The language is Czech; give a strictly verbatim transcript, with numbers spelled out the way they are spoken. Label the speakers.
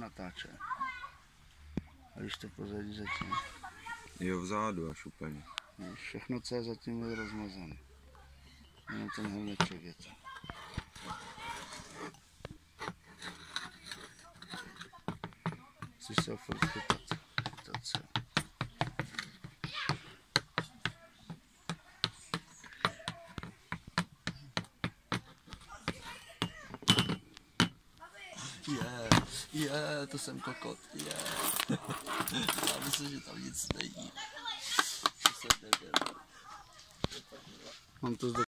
Speaker 1: natáče. A když to pozadí zatím.
Speaker 2: Jo, vzadu až úplně.
Speaker 1: Všechno, co je zatím, je rozmazané. Jenom ten helmeček je to. Musíš se ho furt chytat. Chytat se. Je, je, to jsem kokot, je. Já myslím, že tam nic není. Mám to zde